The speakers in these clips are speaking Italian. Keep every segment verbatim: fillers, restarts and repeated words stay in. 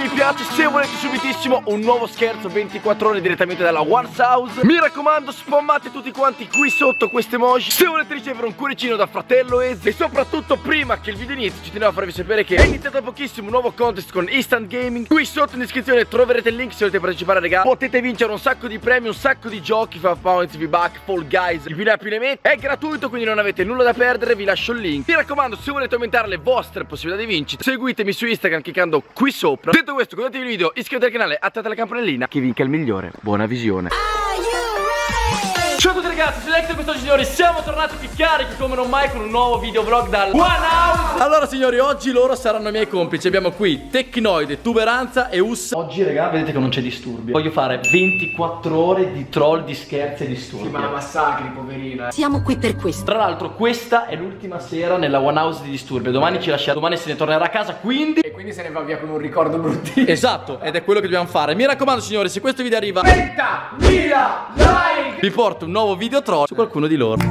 mi piace. Se volete subitissimo un nuovo scherzo ventiquattro ore direttamente dalla One's House, mi raccomando spammate tutti quanti qui sotto queste emoji. Se volete ricevere un cuoricino da fratello Ezi. E soprattutto prima che il video inizi ci tenevo a farvi sapere che è iniziato da pochissimo un nuovo contest con Instant Gaming. Qui sotto in descrizione troverete il link se volete partecipare, raga. Potete vincere un sacco di premi, un sacco di giochi, five points, V-Buck, Fall Guys, chi più ne ha più ne mette. È gratuito, quindi non avete nulla da perdere. Vi lascio il link. Mi raccomando, se volete aumentare le vostre possibilità di vincita, seguitemi su Instagram cliccando qui sopra. Detto questo, condividete il video, iscrivetevi al canale, attivate la campanellina. Chi vinca il migliore. Buona visione. Ciao a tutti ragazzi, sono Alex e quest'oggi signori siamo tornati più carichi come non mai con un nuovo video vlog dal One House. Allora signori, oggi loro saranno i miei complici. Abbiamo qui Tecnoide, Tuberanza e Us. Oggi raga, vedete che non c'è disturbio. Voglio fare ventiquattro ore di troll, di scherzi e disturbi. Sì, ma la massacri, poverina. Siamo qui per questo. Tra l'altro questa è l'ultima sera nella One House di disturbio. Domani ci lascia, domani se ne tornerà a casa, quindi E quindi se ne va via con un ricordo bruttino. esatto, ed è quello che dobbiamo fare. Mi raccomando signori, se questo video arriva ventamila like, vi porto un nuovo video troll su qualcuno di loro.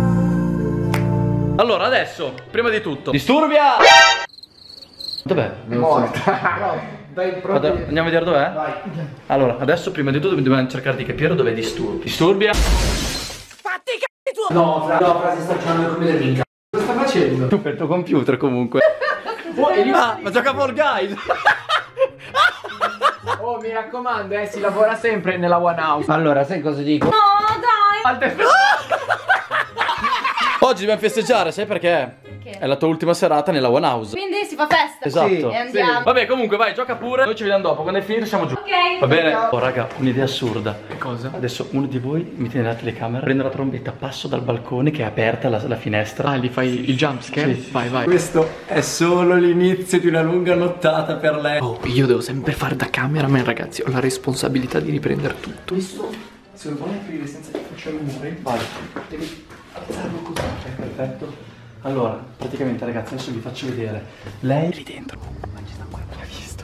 Allora adesso, prima di tutto, disturbia! Dov'è? è morta. Dai, Vado- Andiamo a vedere dov'è? Vai. Allora, adesso prima di tutto dobbiamo cercare di capire dov'è Disturbia. Disturbia? Fatti i c***i tuoi! No, fra, no, fra, si sta facendo come del minchia. Cosa sta facendo? Tu per il tuo computer comunque. Oh, e lì- Ah, ma gioca Fall Guys! Oh, mi raccomando, eh, si lavora sempre nella One House. Allora, sai cosa dico? No, dai! Alte- Oggi dobbiamo festeggiare, sai perché? Perché? È la tua ultima serata nella One House. Quindi si fa festa. Esatto. Sì. E andiamo. Vabbè, comunque vai, gioca pure. Noi ci vediamo dopo, quando è finito siamo giù. Ok. Va bene? Oh raga, un'idea assurda. Cosa? Adesso uno di voi mi tiene la telecamera, prendo la trombetta, passo dal balcone che è aperta la, la finestra. Ah, gli fai il jump scare? Sì, sì, Vai, vai. Questo è solo l'inizio di una lunga nottata per lei. Oh, io devo sempre fare da cameraman, ragazzi. Ho la responsabilità di riprendere tutto. Questo, se lo vuoi aprire senza che faccia rumore, Vai. devi alzarlo così. Ok, perfetto. Allora, praticamente ragazzi, adesso vi faccio vedere. Lei lì dentro. Ma ci sta ancora, l'ha visto.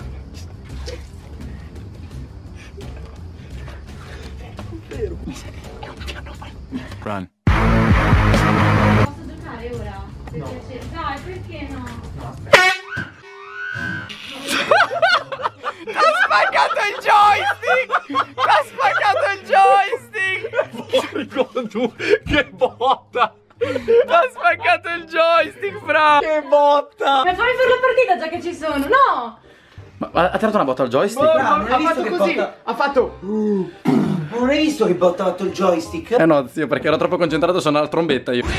Vero. Mi sa che è un piano. Run. Posso giocare ora? Se No. piace. Dai, perché no? No, aspetta. T'ha spaccato il joystick! T'ha spaccato il joystick! Tu, che botta! T'ha spaccato il joystick, fra! Che botta! Ma fammi fare la partita già che ci sono, no! Ma ma ha tirato una botta al joystick? Oh, Fra, ma non hai ha visto fatto che così! porta- Ha fatto... Non hai visto che botta ha fatto il joystick? Eh no, zio, perché ero troppo concentrato a suonare la trombetta io.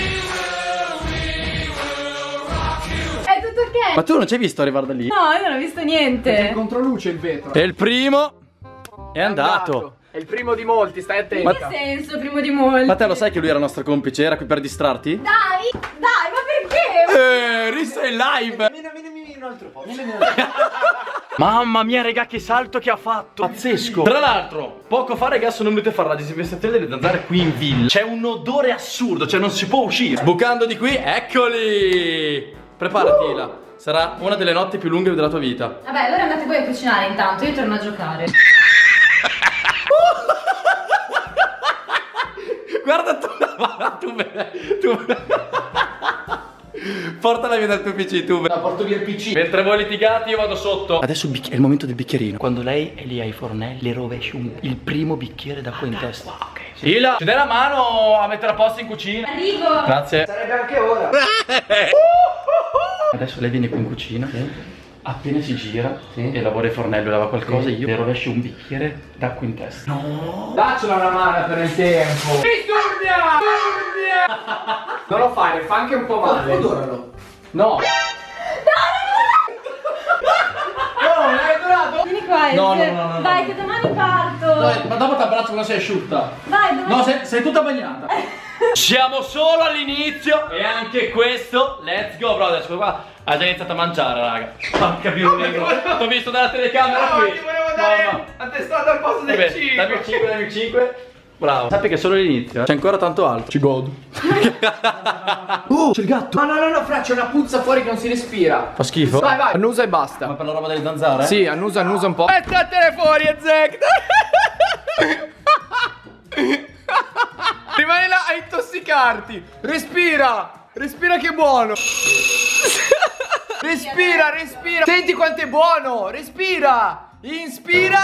È tutto ok? Ma tu non ci hai visto arrivare da lì? No, io non ho visto È niente. controluce il vetro. E il primo è andato. È il primo di molti, stai In attento. che senso, primo di molti? Ma te lo sai che lui era il nostro complice? Era qui per distrarti? Dai, dai, ma perché? Eh, Rissa è in live! Vieni, vieni, vieni un altro po'. Vieni, vieni un altro po'. Mamma mia, raga, che salto che ha fatto! Pazzesco! Tra l'altro, poco fa, raga, sono venuti a fare la disinfestazione delle zanzare qui in villa. C'è un odore assurdo, cioè non si può uscire. Bucando di qui, eccoli! Preparati, Ila. Sarà una delle notti più lunghe della tua vita. Vabbè, allora andate voi a cucinare intanto, io torno a giocare. Guarda tu, guarda tu, tu. Portala via dal tuo P C, tu. No, porto via il P C. Mentre voi litigate io vado sotto. Adesso è il momento del bicchierino. Quando lei è lì ai fornelli, le rovesci un- il primo bicchiere d'acqua in testa. Ok. Ila, ci dai la mano a mettere a posto in cucina? Arrivo. Grazie. Sarebbe anche ora. Adesso lei viene qui in cucina. Appena si gira e lavora il fornello, lava qualcosa, io le rovescio un bicchiere d'acqua in testa. No. Daccela una mano per il tempo. Disturbia! Disturbia! Non lo fare, fa anche un po' male. Odoralo. No. No, l'hai adorato? Vieni qua, No, Eze. no, no, no, Dai, no. che domani parto. Dai, ma dopo ti abbraccio quando sei asciutta. Vai, domani. No, sei, sei tutta bagnata. Siamo solo all'inizio. E anche questo, let's go, brother. Questo qua ha già iniziato a mangiare, raga. Porca negro. T'ho visto dalla telecamera qui. ti volevo dare No, no. a testata al posto del Vabbè, cibo. dammi il cinque, dammi il cinque. Bravo. Sappi che è solo l'inizio, eh. C'è ancora tanto altro. Ci godo. Oh, c'è il gatto. No, no, no, no, fra, c'è una puzza fuori che non si respira. Fa schifo. Vai, vai, annusa e Ma basta. per la roba delle zanzare? Sì, annusa, annusa un po'. Mettetele fuori, Ezek. Rimani là a intossicarti. Respira. Respira che è buono. Respira. respira, respira. Senti quanto è buono. Respira. Inspira.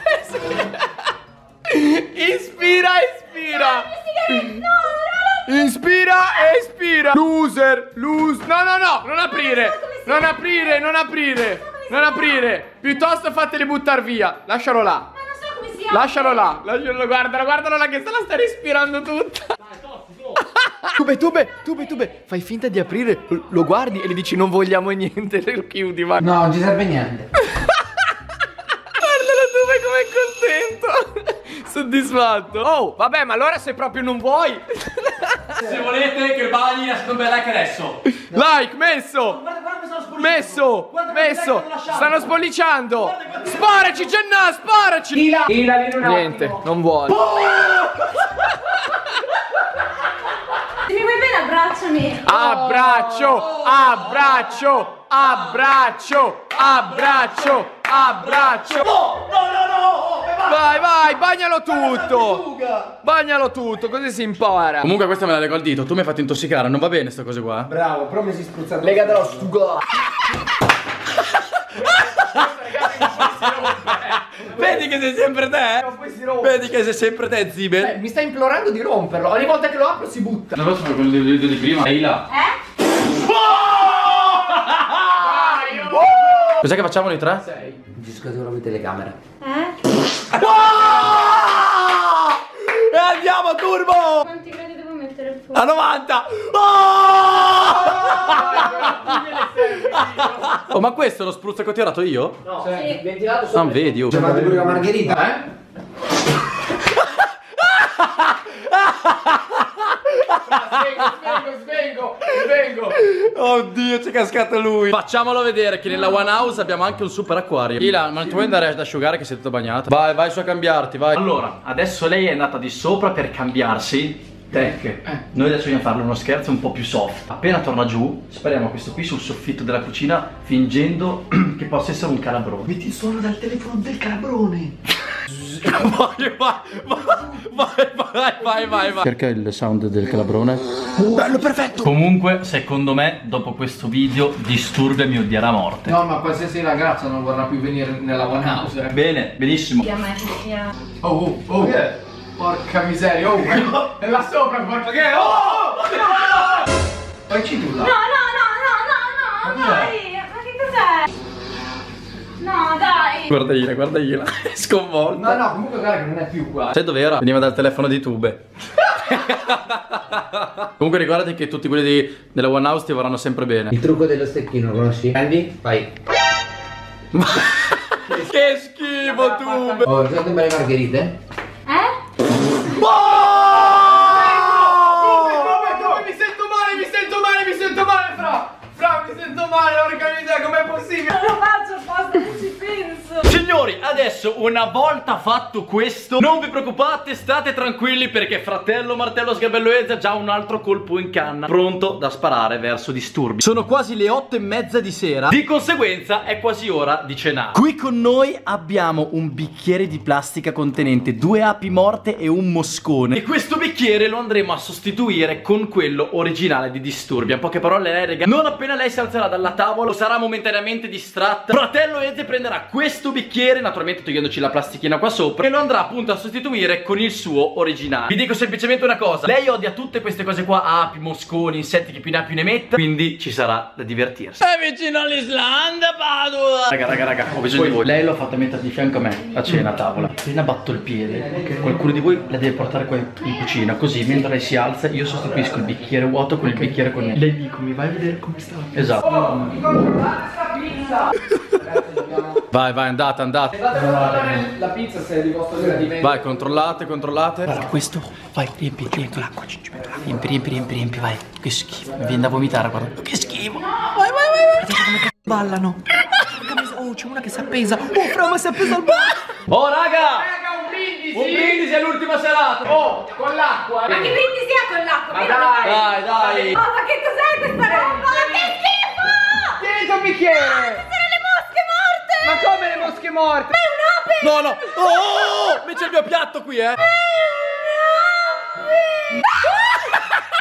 Ispira, ispira. Inspira, espira. Loser, loser. No, no, no, non aprire. Non aprire, non aprire. Non aprire. Piuttosto fateli buttare via. Lascialo là. Lascialo là. Lascialo, guardalo, guardalo là che se la sta respirando tutta. Tube, tube, tube, tube. Fai finta di aprire, lo guardi e gli dici non vogliamo niente. Lo chiudi, va. No, non ci serve niente. Guardalo Tube com'è contento. Soddisfatto. Oh, vabbè, ma allora se proprio non vuoi. Se volete che il bagni lasciate un bel like adesso. Like, messo. Guarda, guarda come stanno spolliciando. Messo, Guarda messo. come Stanno spollicciando. Sparaci, Gennà, sparaci. Ila, Ila, vieni un attimo. Niente, non vuole. Se mi vuoi bene abbracciami. Abbraccio, abbraccio, abbraccio, abbraccio, abbraccio. No, no, no, no. Vai, vai, bagnalo tutto. Bagnalo tutto, così si impara. Comunque questa me la leggo al dito. Tu mi hai fatto intossicare, non va bene sta cosa qua. Bravo, però mi si spruzza. Legatelo stuga. Vedi che sei sempre te? Vedi che sei sempre te, Zibel. Eh, mi sta implorando di romperlo. Ogni volta che lo apro si butta. Non posso fare quello di, di, di prima. Ehi là. Eh? Cos'è che facciamo noi tre? Sei. Discutevano con telecamera. Eh? E andiamo turbo! Quanti gradi devo mettere il fuoco? A novanta! Oh, ma questo è lo spruzzo che ho tirato io? No, Sì. ventilato sopra. Non vedi, oh. Chiamate pure la Margherita. Eh? Svengo, svengo, svengo. Oddio, c'è cascato lui. Facciamolo vedere che nella One House abbiamo anche un super acquario. Ila, ma tu vuoi andare ad asciugare che sei tutto bagnato? Vai, vai su a cambiarti, vai. Allora, adesso lei è andata di sopra per cambiarsi. Tech, eh. Noi adesso vogliamo farle uno scherzo un po' più soft. Appena torna giù, spariamo questo qui sul soffitto della cucina fingendo che possa essere un calabrone. Metti il suono dal telefono del calabrone. Vai, vai, vai, vai, vai, vai, vai. Perché il sound del calabrone? Bello, perfetto. Comunque, secondo me, dopo questo video, Disturbia mi odierà a morte. No, ma qualsiasi ragazza non vorrà più venire nella One House. Eh. Bene, benissimo. Sì, a me che sia. Oh, oh, oh. Okay. Porca miseria, oh. È là sopra, porca che? Oh! Poi ci tu là. No, no, no, no, no, no, dai. Ma che cos'è? No, dai. Guarda Ila, guarda Ila. È sconvolta. No, no, comunque guarda che non è più qua. Sai dov'era? Veniva dal telefono di Tube. Comunque ricordati che tutti quelli di, della One House ti vorranno sempre bene. Il trucco dello stecchino, lo conosci? Andy? Vai. Che schifo Tube. Oh, ricordi bene le margherite? Eh? Come mi sento male, mi sento male, mi sento male, fra. Fra, mi sento male, porca miseria, com'è possibile? Non lo faccio apposta, non ci penso. Signori, adesso una volta fatto questo, non vi preoccupate, state tranquilli perché fratello Martello Sgabello Eze ha già un altro colpo in canna, pronto da sparare verso Disturbi. Sono quasi le otto e mezza di sera, di conseguenza è quasi ora di cenare. Qui con noi abbiamo un bicchiere di plastica contenente due api morte e un moscone. E questo bicchiere lo andremo a sostituire con quello originale di Disturbi. In poche parole, lei, raga, non appena lei si alzerà dalla tavola o sarà momentaneamente distratta, fratello Eze prenderà questo bicchiere, naturalmente togliendoci la plastichina qua sopra, e lo andrà appunto a sostituire con il suo originale. Vi dico semplicemente una cosa: lei odia tutte queste cose qua, api, mosconi, insetti, che più ne ha più ne metta, quindi ci sarà da divertirsi. È vicino all'Islanda, Padua. Raga, raga, raga, ho bisogno di voi. Lei l'ho fatta mettere di fianco a me a cena a tavola. Appena batto il piede, okay, qualcuno di voi la deve portare qua in cucina, così mentre lei si alza io sostituisco il bicchiere vuoto con il bicchiere con lei. Lei dico, mi vai a vedere come sta. Esatto. Oh, pizza. Vai, vai, andate, andate. Andate a controllare la pizza se è di vostro gradimento. Vai, controllate, controllate. Guarda questo, vai, riempi, riempi l'acqua, riempi, riempi, riempi, riempi, vai. Che schifo, mi viene da vomitare, guarda. Che schifo. Vai, vai, vai, vai. Guardate come ballano. Oh, c'è una che si è appesa. Oh, fra, ma si è appesa al ballo. Oh, raga! Raga, un brindisi. Un brindisi all'ultima serata. Oh, con l'acqua. Ma che brindisi è con l'acqua? Ma dai. Dai, dai. Oh, ma che cos'è questa roba? Ma che schifo! Tieni il bicchiere. Sono le mosche morte! Ma come le mosche morte? Ma è un'ape! No, no. Oh, oh, oh. Invece il mio piatto qui, eh.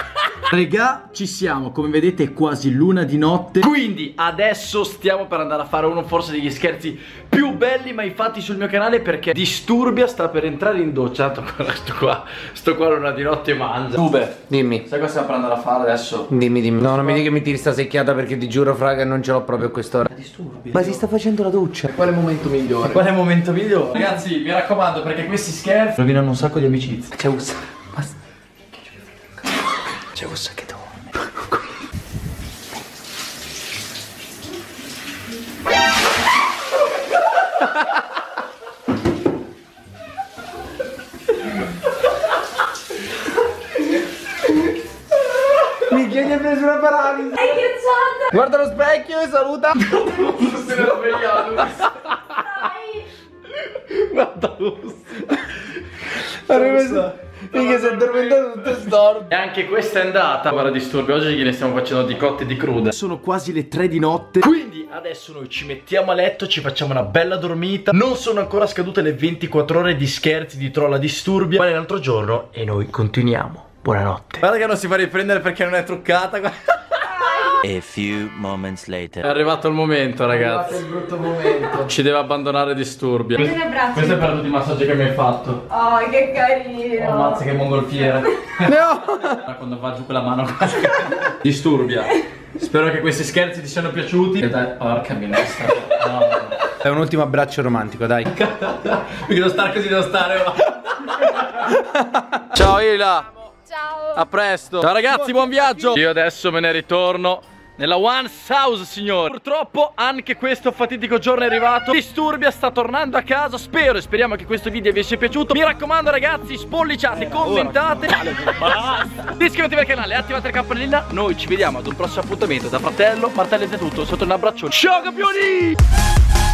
Regà, ci siamo, come vedete è quasi l'una di notte. Quindi adesso stiamo per andare a fare uno forse degli scherzi più belli mai fatti sul mio canale, perché Disturbia sta per entrare in doccia. Tanto sto qua, sto qua l'una di notte mangia. Tube, Dimmi. sai cosa stiamo per andare a fare adesso? Dimmi, dimmi. No, non mi dica che mi tiri sta secchiata perché ti giuro, fra, che non ce l'ho proprio a quest'ora. Disturbia. Ma si sta facendo la doccia. Quale momento migliore? Qual è il momento migliore? Ragazzi, mi raccomando, perché questi scherzi rovinano un sacco di amicizie. C'è Ussa. Basta. C'è Ussa che dorme. Mi chiedi a preso una paralisi. Stai scherzando? Guarda lo specchio e saluta. Non se ne è svegliato. Dai. Guarda Mica si è addormentato tutto storto. E anche questa è andata. Guarda Disturbio, oggi gliene stiamo facendo di cotte e di crude. Sono quasi le tre di notte, quindi adesso noi ci mettiamo a letto, ci facciamo una bella dormita. Non sono ancora scadute le ventiquattro ore di scherzi di trolla Disturbia, ma è l'altro giorno e noi continuiamo. Buonanotte. Guarda che non si fa riprendere perché non è truccata. A few moments later. È arrivato il momento, ragazzi. È il brutto momento. Ci deve abbandonare Disturbia. Prendi le braccia. Questo è per tutti i massaggi che mi hai fatto. Oh, che carino. Oh, mazza che mongolfiere. No! Quando va giù quella mano. Disturbia. Spero che questi scherzi ti siano piaciuti. E dai, porca minestra. No, no, no. È un ultimo abbraccio romantico, dai. Mi devo stare così, devo stare. Ciao Ila. Ciao. A presto. Ciao ragazzi, buon viaggio. Io adesso me ne ritorno nella Once House, signori. Purtroppo anche questo fatidico giorno è arrivato. Disturbia sta tornando a casa. Spero e speriamo che questo video vi sia piaciuto. Mi raccomando ragazzi, spolliciate, commentate, iscrivetevi al canale, attivate la campanellina. Noi ci vediamo ad un prossimo appuntamento. Da Fratello Martellese è tutto. Sotto un abbraccio. Ciao campioni.